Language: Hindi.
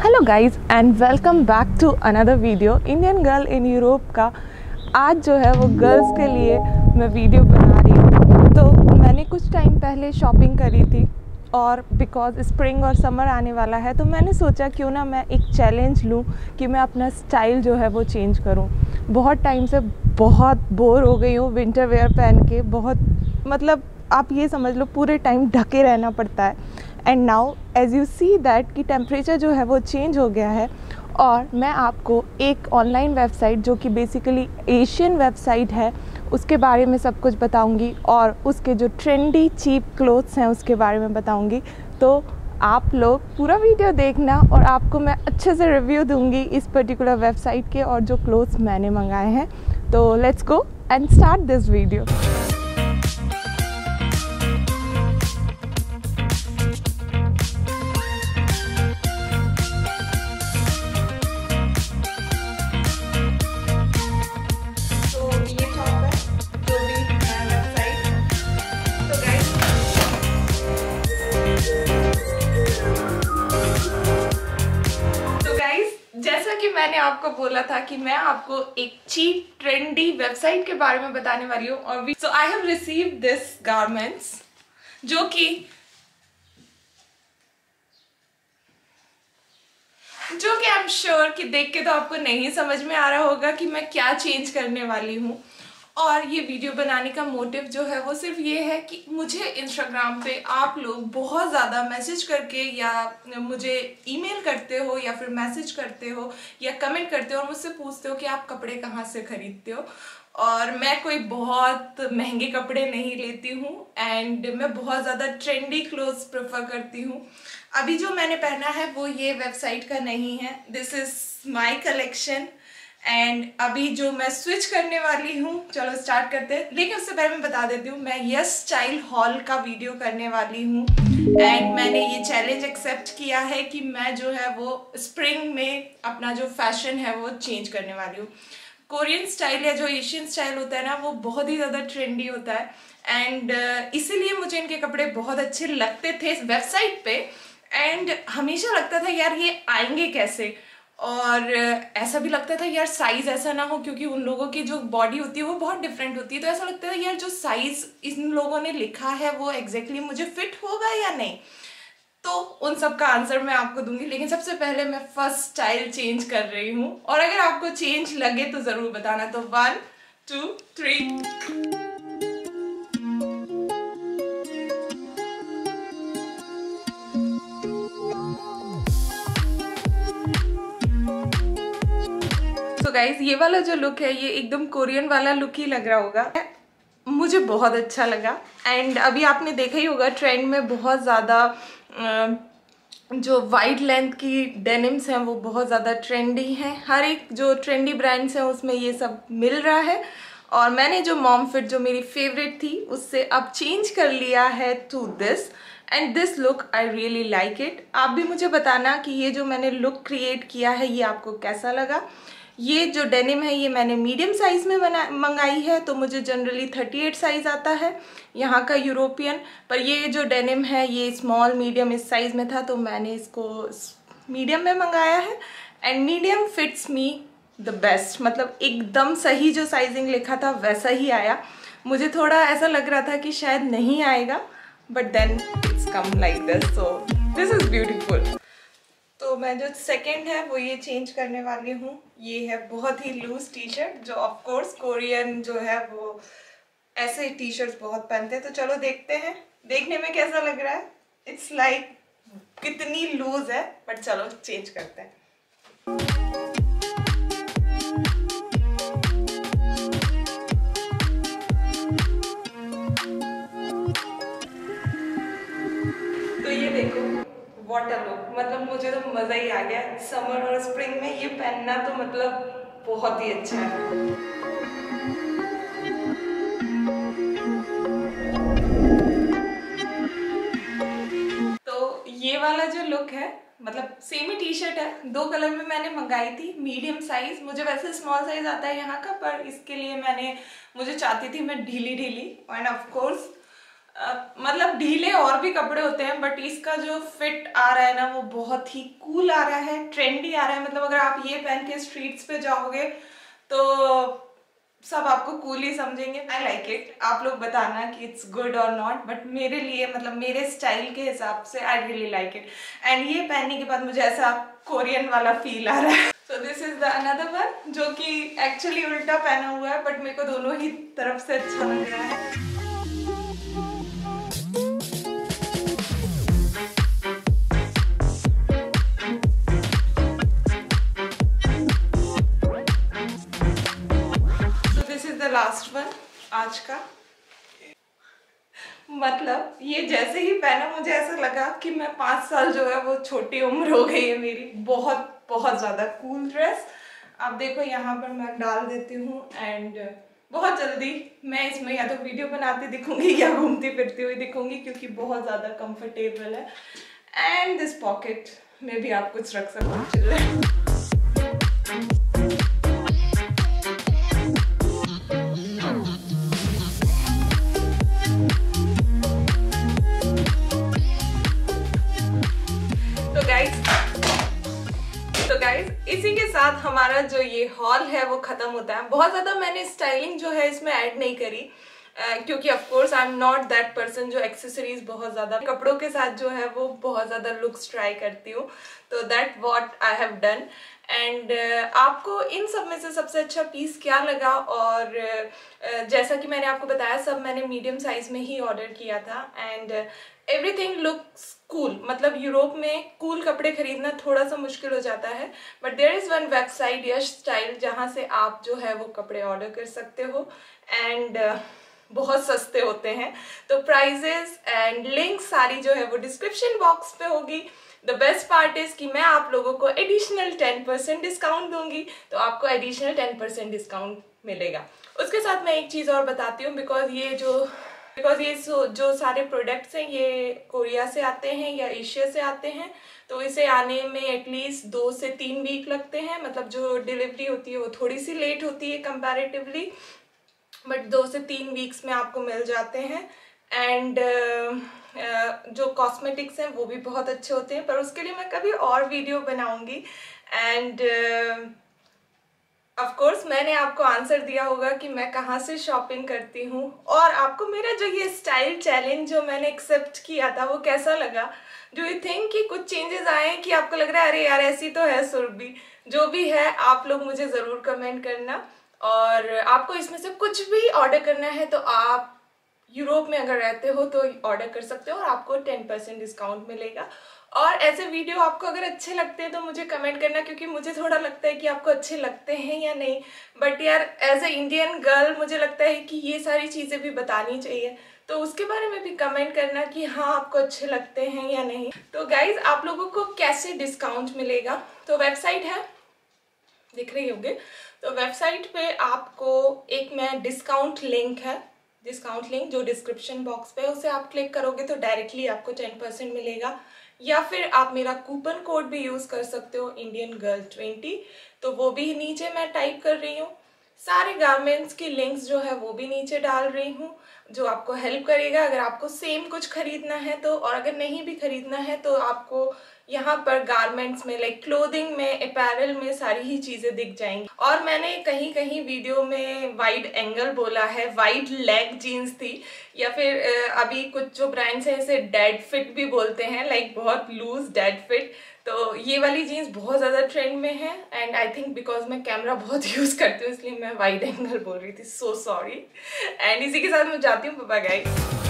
Hello guys and welcome back to another video Indian girl in Europe का। आज जो है वो गर्ल्स के लिए मैं वीडियो बना रही हूँ। तो मैंने कुछ टाइम पहले शॉपिंग करी थी और बिकॉज स्प्रिंग और समर आने वाला है तो मैंने सोचा क्यों ना मैं एक चैलेंज लूँ कि मैं अपना स्टाइल जो है वो चेंज करूँ। बहुत टाइम से बहुत बोर हो गई हूँ विंटर वेयर पहन के। बहुत मतलब आप ये समझ लो पूरे टाइम ढके रहना पड़ता है। And now as you see that कि टेम्परेचर जो है वो चेंज हो गया है और मैं आपको एक ऑनलाइन वेबसाइट जो कि बेसिकली एशियन वेबसाइट है उसके बारे में सब कुछ बताऊंगी और उसके जो ट्रेंडी चीप क्लोथ्स हैं उसके बारे में बताऊंगी। तो आप लोग पूरा वीडियो देखना और आपको मैं अच्छे से रिव्यू दूंगी इस पर्टिकुलर वेबसाइट के और जो क्लोथ्स मैंने मंगाए हैं। तो let's go and start this video. जैसा कि मैंने आपको बोला था कि मैं आपको एक चीप ट्रेंडी वेबसाइट के बारे में बताने वाली हूँ और so I have received this garments जो कि आई एम श्योर कि देख के तो आपको नहीं समझ में आ रहा होगा कि मैं क्या चेंज करने वाली हूँ। और ये वीडियो बनाने का मोटिव जो है वो सिर्फ ये है कि मुझे इंस्टाग्राम पे आप लोग बहुत ज़्यादा मैसेज करके या मुझे ईमेल करते हो या फिर मैसेज करते हो या कमेंट करते हो और मुझसे पूछते हो कि आप कपड़े कहाँ से खरीदते हो। और मैं कोई बहुत महंगे कपड़े नहीं लेती हूँ एंड मैं बहुत ज़्यादा ट्रेंडी क्लोथ्स प्रेफर करती हूँ। अभी जो मैंने पहना है वो ये वेबसाइट का नहीं है, this is my collection. And अभी जो मैं स्विच करने वाली हूँ, चलो स्टार्ट करते हैं। लेकिन उससे पहले मैं बता देती हूँ मैं यस स्टाइल हॉल का वीडियो करने वाली हूँ एंड मैंने ये चैलेंज एक्सेप्ट किया है कि मैं जो है वो स्प्रिंग में अपना जो फैशन है वो चेंज करने वाली हूँ। कोरियन स्टाइल या जो एशियन स्टाइल होता है ना वो बहुत ही ज़्यादा ट्रेंडी होता है एंड इसीलिए मुझे इनके कपड़े बहुत अच्छे लगते थे इस वेबसाइट पे एंड हमेशा लगता था यार ये आएंगे कैसे। और ऐसा भी लगता था यार साइज़ ऐसा ना हो क्योंकि उन लोगों की जो बॉडी होती है वो बहुत डिफरेंट होती है। तो ऐसा लगता था यार जो साइज़ इन लोगों ने लिखा है वो एग्जैक्टली मुझे फिट होगा या नहीं। तो उन सब का आंसर मैं आपको दूंगी। लेकिन सबसे पहले मैं फर्स्ट स्टाइल चेंज कर रही हूँ और अगर आपको चेंज लगे तो ज़रूर बताना। तो 1 2 3। तो गाइज ये वाला जो लुक है ये एकदम कोरियन वाला लुक ही लग रहा होगा, मुझे बहुत अच्छा लगा। एंड अभी आपने देखा ही होगा ट्रेंड में बहुत ज़्यादा जो वाइड लेंथ की डेनिम्स हैं वो बहुत ज़्यादा ट्रेंडी हैं। हर एक जो ट्रेंडी ब्रांड्स हैं उसमें ये सब मिल रहा है और मैंने जो मॉम फिट जो मेरी फेवरेट थी उससे अब चेंज कर लिया है to this and this look I really like it. आप भी मुझे बताना कि ये जो मैंने लुक क्रिएट किया है ये आपको कैसा लगा। ये जो डेनिम है ये मैंने मीडियम साइज़ में मंगाई है तो मुझे जनरली 38 साइज़ आता है यहाँ का यूरोपियन, पर ये जो डेनिम है ये स्मॉल मीडियम इस साइज़ में था तो मैंने इसको मीडियम में मंगाया है and medium fits me the best. मतलब एकदम सही जो साइजिंग लिखा था वैसा ही आया। मुझे थोड़ा ऐसा लग रहा था कि शायद नहीं आएगा but then it's come like this, so this is beautiful. तो मैं जो सेकंड है वो ये चेंज करने वाली हूँ। ये है बहुत ही लूज टी शर्ट जो ऑफ कोर्स कोरियन जो है वो ऐसे टी शर्ट्स बहुत पहनते हैं। तो चलो देखते हैं देखने में कैसा लग रहा है। इट्स लाइक कितनी लूज है बट चलो चेंज करते हैं। तो ये देखो वाटर लुक, मतलब मुझे तो मज़ा ही आ गया। समर और स्प्रिंग में ये पहनना तो मतलब बहुत ही अच्छा है। तो ये वाला जो लुक है मतलब सेम ही टी शर्ट है, दो कलर में मैंने मंगाई थी मीडियम साइज। मुझे वैसे स्मॉल साइज आता है यहाँ का पर इसके लिए मुझे चाहती थी मैं ढीली ढीली एंड ऑफ कोर्स मतलब ढीले और भी कपड़े होते हैं, बट इसका जो फिट आ रहा है ना वो बहुत ही कूल आ रहा है, ट्रेंडी आ रहा है। मतलब अगर आप ये पहन के स्ट्रीट्स पे जाओगे तो सब आपको कूल ही समझेंगे। आई लाइक इट, आप लोग बताना कि इट्स गुड और नॉट, बट मेरे लिए मतलब मेरे स्टाइल के हिसाब से I really like it. And ये पहनने के बाद मुझे ऐसा कोरियन वाला फील आ रहा है। So this is the another one, जो कि एक्चुअली उल्टा पहना हुआ है, बट मेरे को दोनों ही तरफ से अच्छा लग रहा है। लास्ट वन आज का, मतलब ये जैसे ही पहना मुझे ऐसा लगा कि मैं 5 साल जो है वो छोटी उम्र हो गई है मेरी। बहुत बहुत ज़्यादा कूल ड्रेस। आप देखो यहाँ पर मैं डाल देती हूँ एंड बहुत जल्दी मैं इसमें या तो वीडियो बनाती दिखूंगी या घूमती फिरती हुई दिखूंगी, क्योंकि बहुत ज़्यादा कंफर्टेबल है। एंड दिस पॉकेट में भी आप कुछ रख सकते इसी के साथ हमारा जो ये हॉल है वो खत्म होता है। बहुत ज़्यादा मैंने स्टाइलिंग जो है इसमें ऐड नहीं करी, क्योंकि of course I am not that person जो एक्सेसरीज बहुत ज़्यादा कपड़ों के साथ जो है वो बहुत ज़्यादा लुक्स ट्राई करती हूँ। तो that what I have done. And आपको इन सब में से सबसे अच्छा पीस क्या लगा? और जैसा कि मैंने आपको बताया, सब मैंने मीडियम साइज में ही ऑर्डर किया था। And everything looks cool. मतलब यूरोप में कूल कपड़े खरीदना थोड़ा सा मुश्किल हो जाता है, but there is one website YesStyle जहाँ से आप जो है वो कपड़े ऑर्डर कर सकते हो एंड बहुत सस्ते होते हैं। तो प्राइजेस एंड लिंक सारी जो है वो डिस्क्रिप्शन बॉक्स पे होगी। द बेस्ट पार्ट इज कि मैं आप लोगों को एडिशनल 10% डिस्काउंट दूंगी, तो आपको एडिशनल 10% डिस्काउंट मिलेगा। उसके साथ मैं एक चीज़ और बताती हूँ, बिकॉज ये जो सारे प्रोडक्ट्स हैं ये कोरिया से आते हैं या एशिया से आते हैं, तो इसे आने में एटलीस्ट 2 से 3 वीक लगते हैं। मतलब जो डिलीवरी होती है वो थोड़ी सी लेट होती है कंपैरेटिवली, बट 2 से 3 वीक्स में आपको मिल जाते हैं। एंड जो कॉस्मेटिक्स हैं वो भी बहुत अच्छे होते हैं, पर उसके लिए मैं कभी और वीडियो बनाऊंगी। एंड ऑफ कोर्स मैंने आपको आंसर दिया होगा कि मैं कहाँ से शॉपिंग करती हूँ, और आपको मेरा जो ये स्टाइल चैलेंज जो मैंने एक्सेप्ट किया था वो कैसा लगा? डू यू थिंक कि कुछ चेंजेस आए हैं कि आपको लग रहा है अरे यार ऐसी तो है सुरभि? जो भी है आप लोग मुझे ज़रूर कमेंट करना। और आपको इसमें से कुछ भी ऑर्डर करना है तो आप यूरोप में अगर रहते हो तो ऑर्डर कर सकते हो और आपको 10% डिस्काउंट मिलेगा। और ऐसे वीडियो आपको अगर अच्छे लगते हैं तो मुझे कमेंट करना, क्योंकि मुझे थोड़ा लगता है कि आपको अच्छे लगते हैं या नहीं। बट यार एज ए इंडियन गर्ल मुझे लगता है कि ये सारी चीज़ें भी बतानी चाहिए, तो उसके बारे में भी कमेंट करना कि हाँ आपको अच्छे लगते हैं या नहीं। तो गाइज आप लोगों को कैसे डिस्काउंट मिलेगा? तो वेबसाइट है, दिख रही होगी। तो वेबसाइट पे आपको एक मैं डिस्काउंट लिंक जो डिस्क्रिप्शन बॉक्स पे है उसे आप क्लिक करोगे तो डायरेक्टली आपको 10% मिलेगा, या फिर आप मेरा कूपन कोड भी यूज़ कर सकते हो इंडियन गर्ल 20, तो वो भी नीचे मैं टाइप कर रही हूँ। सारे गारमेंट्स की लिंक्स जो है वो भी नीचे डाल रही हूँ, जो आपको हेल्प करेगा अगर आपको सेम कुछ खरीदना है तो। और अगर नहीं भी खरीदना है तो आपको यहाँ पर गारमेंट्स में लाइक क्लोथिंग में, अपैरल में सारी ही चीज़ें दिख जाएंगी। और मैंने कहीं कहीं वीडियो में वाइड एंगल बोला है, वाइड लेग जीन्स थी, या फिर अभी कुछ जो ब्रांड्स हैं इसे डेड फिट भी बोलते हैं, लाइक बहुत लूज डेड फिट। तो ये वाली जीन्स बहुत ज़्यादा ट्रेंड में है। एंड आई थिंक बिकॉज मैं कैमरा बहुत यूज़ करती हूँ इसलिए मैं वाइड एंगल बोल रही थी, सो सॉरी। एंड इसी के साथ मैं जाती हूँ, बाय बाय गाइस।